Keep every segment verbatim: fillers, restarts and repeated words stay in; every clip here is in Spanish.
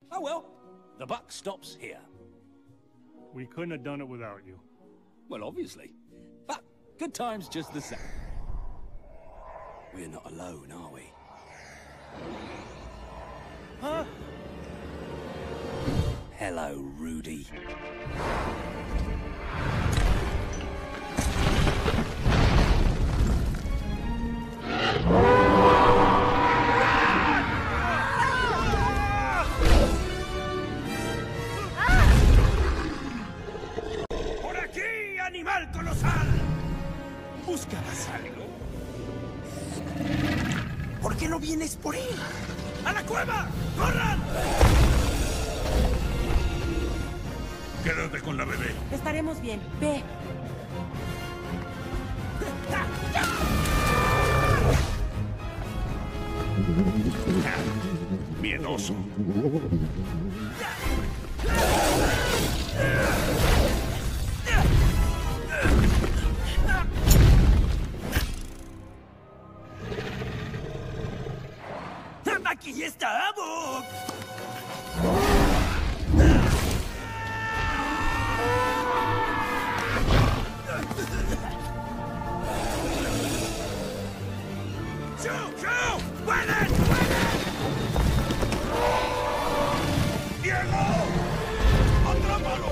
Oh well, the buck stops here. We couldn't have done it without you. Well, obviously. But good times just the same. We're not alone, are we? Huh? Hello, Rudy. ¡Por aquí, animal colosal! ¿Buscabas algo? ¿Por qué no vienes por él? ¡A la cueva! ¡Corran! Quédate con la bebé. Estaremos bien. Ve. Miedoso. ¡Aquí estamos! ¡Shoo! ¡Shoo! ¡Pueden! ¡Pueden! ¡Diego! ¡Atrápalo!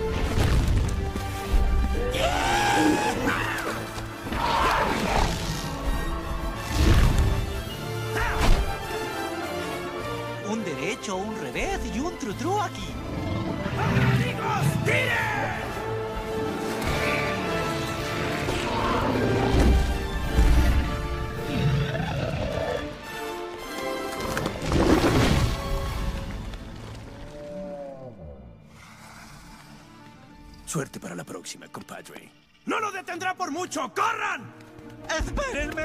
Un derecho, un revés y un tru-tru aquí. ¡Amigos, tiren! Suerte para la próxima, compadre. ¡No lo detendrá por mucho! ¡Corran! ¡Espérenme!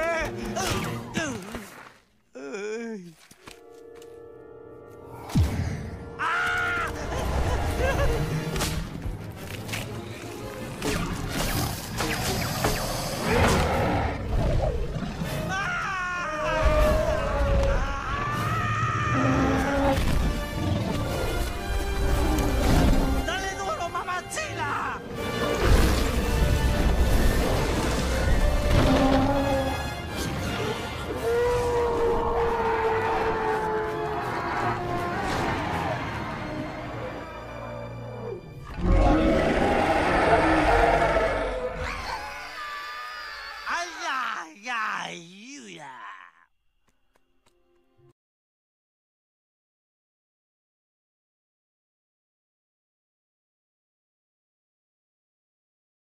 Ay. ¡Dale duro, mamachila! ¡Ay, ay, ay!